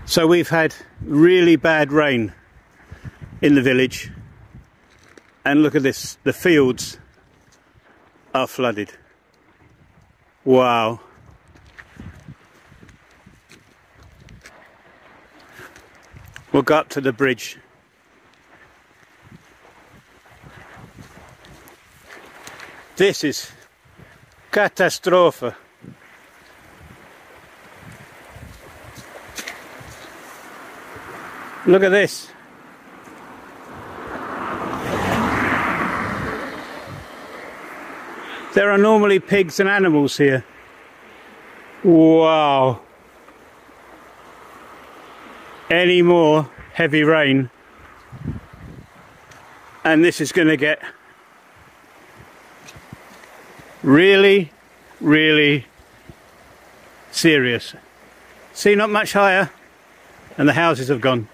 So we've had really bad rain in the village, and look at this, the fields are flooded. Wow. We'll go up to the bridge. This is catastrophe. Look at this. There are normally pigs and animals here. Wow. Any more heavy rain and this is going to get really, really serious. See, not much higher and the houses have gone.